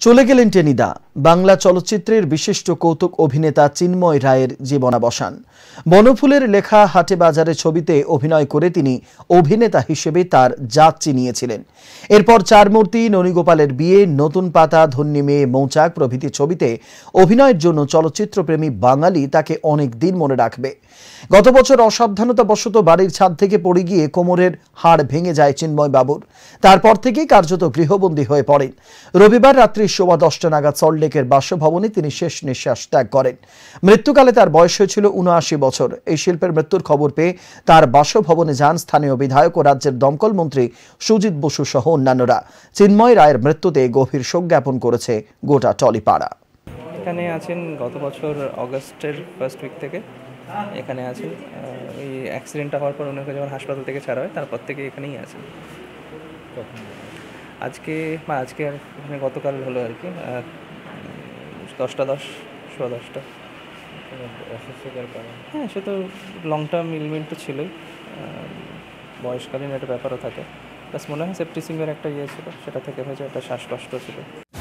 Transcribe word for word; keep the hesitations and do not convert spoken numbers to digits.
চলে গেলেন টেনিদা। বাংলা চলচ্চিত্রের বিশিষ্ট কৌতুক অভিনেতা চিন্ময় রায়ের জীবনাবসান। বনফুলের লেখা হাটে বাজারে ছবিতে অভিনয় করে তিনি অভিনেতা হিসেবে তার জাত চিনিয়েছিলেন। এরপর চারমূর্তি, ননীগোপালের বিয়ে, নতুন পাতা, ধন্যী মেয়ে, মৌচাক প্রভৃতি ছবিতে অভিনয়ের জন্য চলচ্চিত্রপ্রেমী বাঙালি তাকে অনেক দিন মনে রাখবে। গত বছর অসাবধানতাবশত বাড়ির ছাদ থেকে পড়ে গিয়ে কোমরের হাড় ভেঙে যায় চিন্ময় বাবুর। তারপর থেকেই কার্যত গৃহবন্দী হয়ে পড়েন। রবিবার রাত্রি সোয়া দশটা নাগাদ সল্টলেকের বাসভবনে তিনি শেষ নিঃশ্বাস ত্যাগ করেন। মৃত্যুকালে তার বয়স হয়েছিল উনআশি বছর। এই শিল্পের মৃত্যুর খবর পেয়ে তার বাসভবনে যান স্থানীয় বিধায়ক ও রাজ্যের দমকল মন্ত্রী সুজিত বসু সহ অন্যান্যরা। চিন্ময় রায়ের মৃত্যুতে গভীর শোক জ্ঞাপন করেছে গোটা টলিপাড়া। এখানে আছেন গত বছর অগস্টের ফার্স্ট উইক থেকে এখানে আছেন। এই অ্যাক্সিডেন্টটা হওয়ার পর ওনাকে যখন হাসপাতাল থেকে ছাড়া হয় তারপর থেকে এখানেই আছেন। আজকে বা আজকে আর এখানে গতকাল হলো আর কি, দশটা দশ সোয়া দশটা। হ্যাঁ, সে তো লং টার্ম ইলমেন্ট তো ছিলই, বয়সকালীন একটা ব্যাপারও থাকে। প্লাস মনে হয় সেপ্টিসিমের একটা ইয়ে ছিল, সেটা থেকে হয়েছে একটা শ্বাসকষ্ট ছিল।